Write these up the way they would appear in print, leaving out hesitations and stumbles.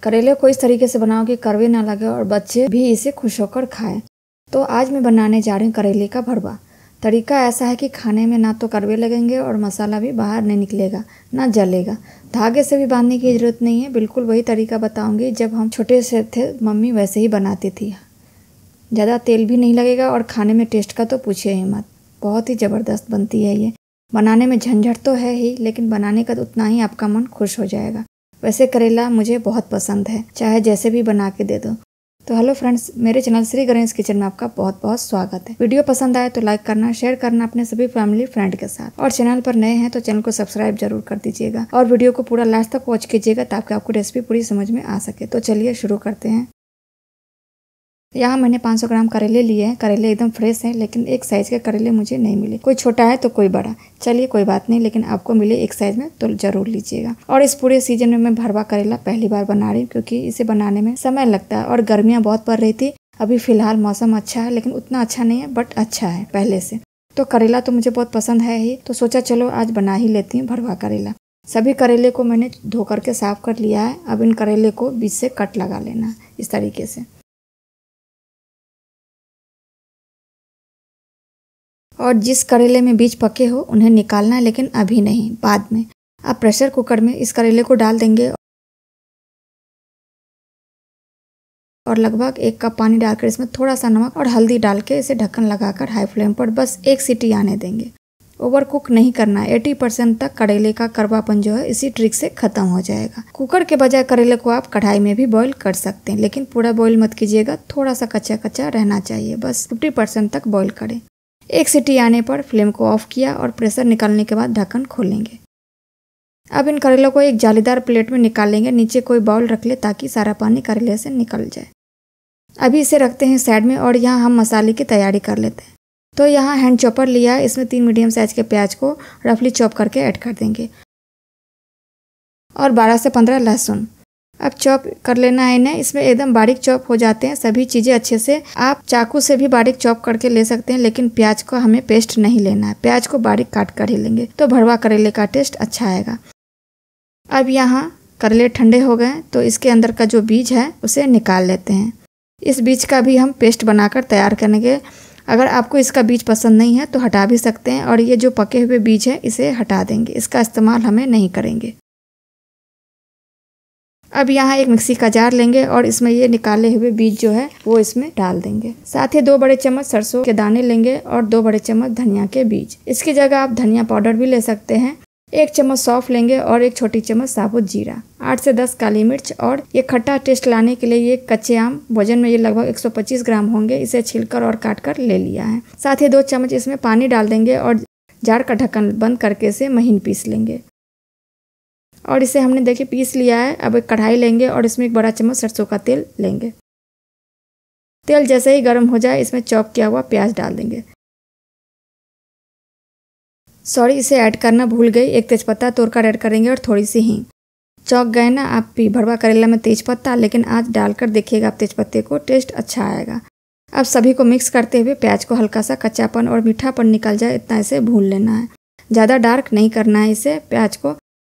करेले को इस तरीके से बनाओ कि कड़वे ना लगे और बच्चे भी इसे खुश होकर खाएं। तो आज मैं बनाने जा रही हूँ करेले का भरवा। तरीका ऐसा है कि खाने में ना तो कड़वे लगेंगे और मसाला भी बाहर नहीं निकलेगा, ना जलेगा। धागे से भी बांधने की ज़रूरत नहीं है, बिल्कुल वही तरीका बताऊंगी जब हम छोटे से थे, मम्मी वैसे ही बनाती थी। ज़्यादा तेल भी नहीं लगेगा और खाने में टेस्ट का तो पूछिए ही मत, बहुत ही ज़बरदस्त बनती है ये। बनाने में झंझट तो है ही, लेकिन बनाने का उतना ही आपका मन खुश हो जाएगा। वैसे करेला मुझे बहुत पसंद है, चाहे जैसे भी बना के दे दो। तो हेलो फ्रेंड्स, मेरे चैनल श्री गणेश किचन में आपका बहुत बहुत स्वागत है। वीडियो पसंद आए तो लाइक करना, शेयर करना अपने सभी फैमिली फ्रेंड के साथ, और चैनल पर नए हैं तो चैनल को सब्सक्राइब जरूर कर दीजिएगा और वीडियो को पूरा लास्ट तक वॉच कीजिएगा ताकि आपको रेसिपी पूरी समझ में आ सके। तो चलिए शुरू करते हैं। यहाँ मैंने 500 ग्राम करेले लिए हैं। करेले एकदम फ्रेश हैं, लेकिन एक साइज के करेले मुझे नहीं मिले। कोई छोटा है तो कोई बड़ा, चलिए कोई बात नहीं, लेकिन आपको मिले एक साइज में तो जरूर लीजिएगा। और इस पूरे सीजन में मैं भरवा करेला पहली बार बना रही हूँ, क्योंकि इसे बनाने में समय लगता है और गर्मियाँ बहुत पड़ रही थी। अभी फिलहाल मौसम अच्छा है, लेकिन उतना अच्छा नहीं है, बट अच्छा है पहले से। तो करेला तो मुझे बहुत पसंद है ही, तो सोचा चलो आज बना ही लेती हूँ भरवा करेला। सभी करेले को मैंने धो करके साफ कर लिया है। अब इन करेले को बीच से कट लगा लेना है इस तरीके से। और जिस करेले में बीज पके हो उन्हें निकालना है, लेकिन अभी नहीं, बाद में। आप प्रेशर कुकर में इस करेले को डाल देंगे और लगभग 1 कप पानी डालकर इसमें थोड़ा सा नमक और हल्दी डाल के इसे ढक्कन लगाकर हाई फ्लेम पर बस 1 सीटी आने देंगे। ओवर कुक नहीं करना है। 80% तक करेले का कड़वापन जो है इसी ट्रिक से खत्म हो जाएगा। कुकर के बजाय करेले को आप कढ़ाई में भी बॉईल कर सकते हैं, लेकिन पूरा बॉईल मत कीजिएगा, थोड़ा सा कच्चा कच्चा रहना चाहिए। बस 50% तक बॉईल करें। 1 सीटी आने पर फ्लेम को ऑफ किया और प्रेशर निकालने के बाद ढक्कन खोलेंगे। अब इन करेलों को एक जालीदार प्लेट में निकाल लेंगे। नीचे कोई बाउल रख ले ताकि सारा पानी करेले से निकल जाए। अभी इसे रखते हैं साइड में और यहाँ हम मसाले की तैयारी कर लेते हैं। तो यहाँ हैंड चॉपर लिया है, इसमें 3 मीडियम साइज के प्याज को रफली चॉप करके ऐड कर देंगे और 12 से 15 लहसुन। अब चॉप कर लेना है इन्हें। इसमें एकदम बारीक चॉप हो जाते हैं सभी चीज़ें अच्छे से। आप चाकू से भी बारीक चॉप करके ले सकते हैं, लेकिन प्याज को हमें पेस्ट नहीं लेना है, प्याज को बारीक काट कर ही लेंगे तो भरवा करेले का टेस्ट अच्छा आएगा। अब यहाँ करेले ठंडे हो गए तो इसके अंदर का जो बीज है उसे निकाल लेते हैं। इस बीज का भी हम पेस्ट बनाकर तैयार करेंगे। अगर आपको इसका बीज पसंद नहीं है तो हटा भी सकते हैं, और ये जो पके हुए बीज है इसे हटा देंगे, इसका इस्तेमाल हमें नहीं करेंगे। अब यहाँ एक मिक्सी का जार लेंगे और इसमें ये निकाले हुए बीज जो है वो इसमें डाल देंगे। साथ ही 2 बड़े चम्मच सरसों के दाने लेंगे और 2 बड़े चम्मच धनिया के बीज। इसकी जगह आप धनिया पाउडर भी ले सकते हैं। 1 चम्मच सौंफ लेंगे और 1 छोटी चम्मच साबुत जीरा, 8 से 10 काली मिर्च, और ये खट्टा टेस्ट लाने के लिए ये कच्चे आम, वजन में ये लगभग 125 ग्राम होंगे, इसे छिलकर और काट कर ले लिया है। साथ ही 2 चम्मच इसमें पानी डाल देंगे और जार का ढक्कन बंद करके इसे महीन पीस लेंगे। और इसे हमने देखिए पीस लिया है। अब एक कढ़ाई लेंगे और इसमें 1 बड़ा चम्मच सरसों का तेल लेंगे। तेल जैसे ही गर्म हो जाए इसमें चॉप किया हुआ प्याज डाल देंगे। सॉरी, इसे ऐड करना भूल गई, 1 तेजपत्ता तोड़कर ऐड करेंगे और थोड़ी सी हींग। चौंक गए ना आप भी, भरवा करेला में तेजपत्ता, लेकिन आज डालकर देखिएगा आप तेजपत्ते को, टेस्ट अच्छा आएगा। अब सभी को मिक्स करते हुए प्याज को हल्का सा कच्चापन और मीठापन निकल जाए इतना इसे भून लेना है। ज़्यादा डार्क नहीं करना है इसे, प्याज को।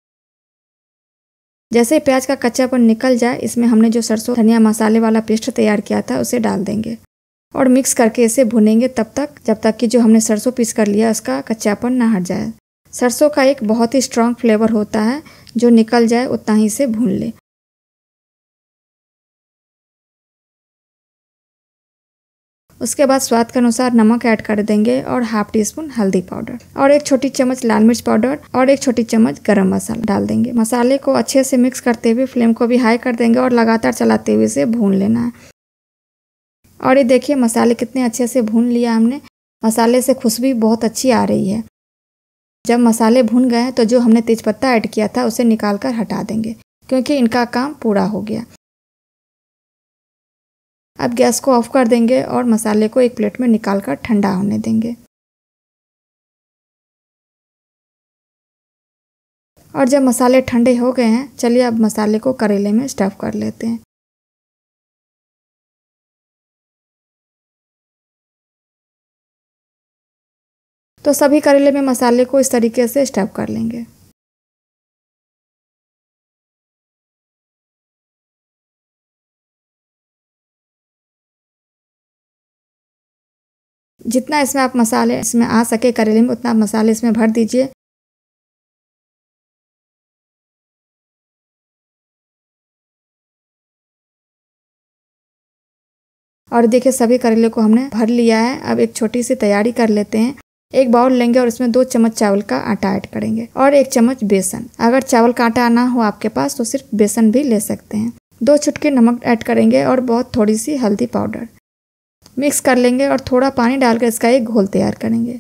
जैसे ही प्याज का कच्चापन निकल जाए इसमें हमने जो सरसों धनिया मसाले वाला पेस्ट तैयार किया था उसे डाल देंगे और मिक्स करके इसे भुनेंगे तब तक जब तक कि जो हमने सरसों पीस कर लिया उसका कच्चापन ना हट जाए। सरसों का एक बहुत ही स्ट्रॉन्ग फ्लेवर होता है, जो निकल जाए उतना ही इसे भून ले। उसके बाद स्वाद के अनुसार नमक ऐड कर देंगे और ½ टीस्पून हल्दी पाउडर और 1 छोटी चम्मच लाल मिर्च पाउडर और 1 छोटी चम्मच गरम मसाला डाल देंगे। मसाले को अच्छे से मिक्स करते हुए फ्लेम को भी हाई कर देंगे और लगातार चलाते हुए इसे भून लेना है। और ये देखिए मसाले कितने अच्छे से भून लिया हमने। मसाले से खुशबू बहुत अच्छी आ रही है। जब मसाले भून गए तो जो हमने तेजपत्ता ऐड किया था उसे निकाल कर हटा देंगे, क्योंकि इनका काम पूरा हो गया। अब गैस को ऑफ कर देंगे और मसाले को एक प्लेट में निकाल कर ठंडा होने देंगे। और जब मसाले ठंडे हो गए हैं, चलिए अब मसाले को करेले में स्टफ कर लेते हैं। तो सभी करेले में मसाले को इस तरीके से स्टफ कर लेंगे। जितना इसमें आप मसाले इसमें आ सके करेले में उतना मसाले इसमें भर दीजिए। और देखिए सभी करेले को हमने भर लिया है। अब एक छोटी सी तैयारी कर लेते हैं। एक बाउल लेंगे और इसमें 2 चम्मच चावल का आटा ऐड करेंगे और 1 चम्मच बेसन। अगर चावल का आटा ना हो आपके पास तो सिर्फ बेसन भी ले सकते हैं। 2 चुटकी नमक ऐड करेंगे और बहुत थोड़ी सी हल्दी पाउडर मिक्स कर लेंगे और थोड़ा पानी डालकर इसका एक घोल तैयार करेंगे।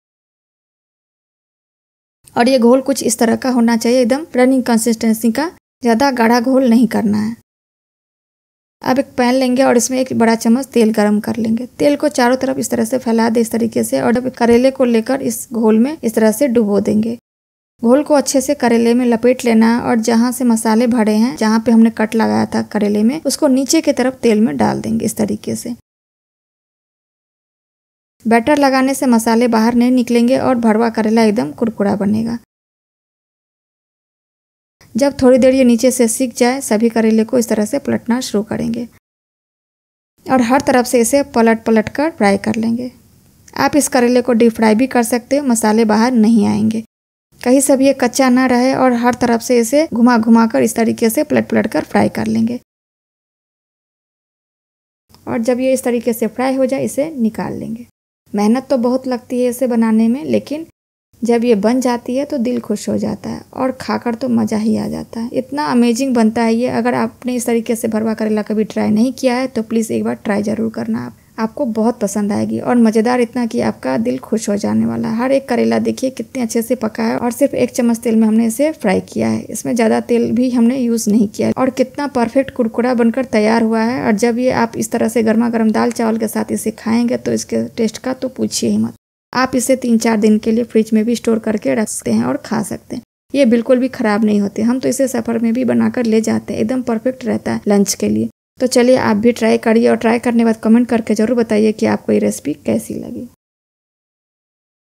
और ये घोल कुछ इस तरह का होना चाहिए, एकदम रनिंग कंसिस्टेंसी का, ज़्यादा गाढ़ा घोल नहीं करना है। अब एक पैन लेंगे और इसमें 1 बड़ा चम्मच तेल गरम कर लेंगे। तेल को चारों तरफ इस तरह से फैला दे इस तरीके से और अब करेले को लेकर इस घोल में इस तरह से डुबो देंगे। घोल को अच्छे से करेले में लपेट लेना है और जहाँ से मसाले भरे हैं, जहाँ पे हमने कट लगाया था करेले में, उसको नीचे की तरफ तेल में डाल देंगे इस तरीके से। बैटर लगाने से मसाले बाहर नहीं निकलेंगे और भरवा करेला एकदम कुरकुरा बनेगा। जब थोड़ी देर ये नीचे से सिक जाए, सभी करेले को इस तरह से पलटना शुरू करेंगे और हर तरफ से इसे पलट पलट कर फ्राई कर लेंगे। आप इस करेले को डीप फ्राई भी कर सकते हो, मसाले बाहर नहीं आएंगे। कहीं से भी ये कच्चा ना रहे और हर तरफ से इसे घुमा घुमा कर इस तरीके से पलट पलट कर फ्राई कर लेंगे। और जब ये इस तरीके से फ्राई हो जाए इसे निकाल लेंगे। मेहनत तो बहुत लगती है इसे बनाने में, लेकिन जब ये बन जाती है तो दिल खुश हो जाता है और खाकर तो मज़ा ही आ जाता है। इतना अमेजिंग बनता है ये। अगर आपने इस तरीके से भरवा करेला कभी ट्राई नहीं किया है तो प्लीज़ एक बार ट्राई ज़रूर करना। आपको बहुत पसंद आएगी और मज़ेदार इतना कि आपका दिल खुश हो जाने वाला है। हर एक करेला देखिए कितने अच्छे से पका है और सिर्फ 1 चम्मच तेल में हमने इसे फ्राई किया है। इसमें ज़्यादा तेल भी हमने यूज़ नहीं किया है और कितना परफेक्ट कुरकुरा बनकर तैयार हुआ है। और जब ये आप इस तरह से गर्मा गर्म दाल चावल के साथ इसे खाएंगे तो इसके टेस्ट का तो पूछिए ही मत। आप इसे 3-4 दिन के लिए फ्रिज में भी स्टोर करके रख सकते हैं और खा सकते हैं। ये बिल्कुल भी ख़राब नहीं होते। हम तो इसे सफ़र में भी बनाकर ले जाते हैं, एकदम परफेक्ट रहता है लंच के लिए। तो चलिए आप भी ट्राई करिए और ट्राई करने के बाद कमेंट करके ज़रूर बताइए कि आपको ये रेसिपी कैसी लगी।